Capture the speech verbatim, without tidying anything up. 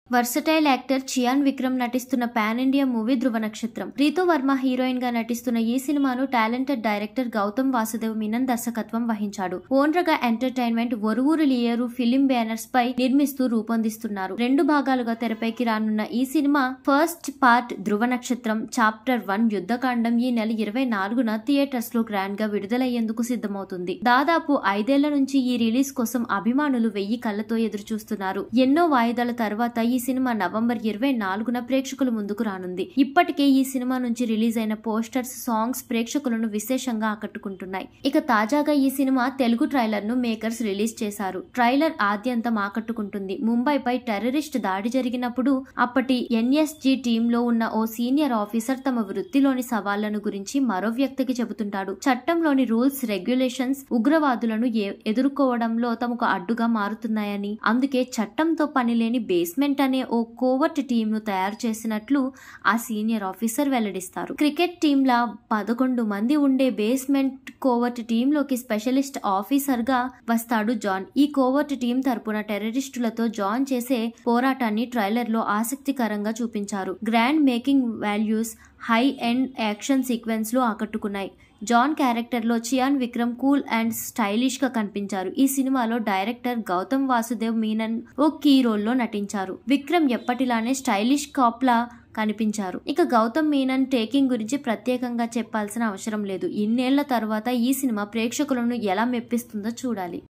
Versatile actor Chiyaan Vikram నటిస్తున్న pan India movie ధృవ నక్షత్రం. Ritu Varma heroine గా నటిస్తున్న ఈ సినిమాను టాలెంటెడ్ డైరెక్టర్ గౌతమ్ వాసుదేవ్ మీనన్ దర్శకత్వం వహించాడు. ఓన్రగా ఎంటర్టైన్మెంట్, ఒరువురు లియరు ఫిలిం బ్యానర్స్ పై నిర్మిస్తూ రూపొందిస్తున్నారు. రెండు భాగాలుగా తెరపైకి రానున్న ఈ సినిమా ఫస్ట్ పార్ట్ ధృవ నక్షత్రం చాప్టర్ వన్ యుద్ధకాండం ఈ నెల ఇరవై నాలుగున థియేటర్స్ లో గ్రాండ్ గా విడుదలయ్యేందుకు సిద్ధమవుతుంది. దాదాపు ఐదేళ్ల నుంచి ఈ రిలీజ్ కోసం అభిమానులు వెయ్యి కళ్లతో ఎదురు చూస్తున్నారు. ఎన్నో వాయిదాల తర్వాత ఈ సినిమా నవంబర్ ఇరవై నాలుగున ప్రేక్షకుల ముందుకు రానుంది. ఇప్పటికే ఈ సినిమా నుంచి రిలీజ్ అయిన పోస్టర్స్, సాంగ్స్ ప్రేక్షకులను విశేషంగా ఆకట్టుకుంటున్నాయి. ఇక తాజాగా ఈ సినిమా తెలుగు ట్రైలర్ ను మేకర్స్ రిలీజ్ చేశారు. ట్రైలర్ ఆద్యంతం ఆకట్టుకుంటుంది. ముంబైపై టెర్రరిస్ట్ దాడి జరిగినప్పుడు అప్పటి ఎన్ఎస్జీ టీమ్ లో ఉన్న ఓ సీనియర్ ఆఫీసర్ తమ వృత్తిలోని సవాళ్లను గురించి మరో వ్యక్తికి చెబుతుంటాడు. చట్టంలోని రూల్స్, రెగ్యులేషన్స్ ఉగ్రవాదులను ఎదుర్కోవడంలో తమకు అడ్డుగా మారుతున్నాయని, అందుకే చట్టంతో పనిలేని బేస్మెంట్ అనే ఓ కోవర్ట్ టీమ్ ను తయారు చేసినట్లు ఆ సీనియర్ ఆఫీసర్ వెల్లడిస్తారు. క్రికెట్ టీమ్ లా పదకొండు మంది ఉండే బేస్మెంట్ కోవర్ట్ టీమ్ లోకి స్పెషలిస్ట్ ఆఫీసర్ గా వస్తాడు జాన్. ఈ కోవర్ట్ టీం తరపున టెర్రరిస్టులతో జాన్ చేసే పోరాటాన్ని ట్రైలర్ లో ఆసక్తికరంగా చూపించారు. Grand making values, high end action sequence లో ఆకట్టుకున్నాయి. జాన్ క్యారెక్టర్ లో Chiyaan Vikram cool and stylish గా కనిపించారు. ఈ సినిమాలో డైరెక్టర్ గౌతమ్ వాసుదేవ్ మీనన్ ఓ కీ రోల్ లో నటించారు. విక్రమ్ ఎప్పటిలానే స్టైలిష్ కాప్ లా కనిపించారు. ఇక గౌతమ్ మీనన్ టేకింగ్ గురించి ప్రత్యేకంగా చెప్పాల్సిన అవసరం లేదు. ఇన్నేళ్ల తర్వాత ఈ సినిమా ప్రేక్షకులను ఎలా మెప్పిస్తుందో చూడాలి.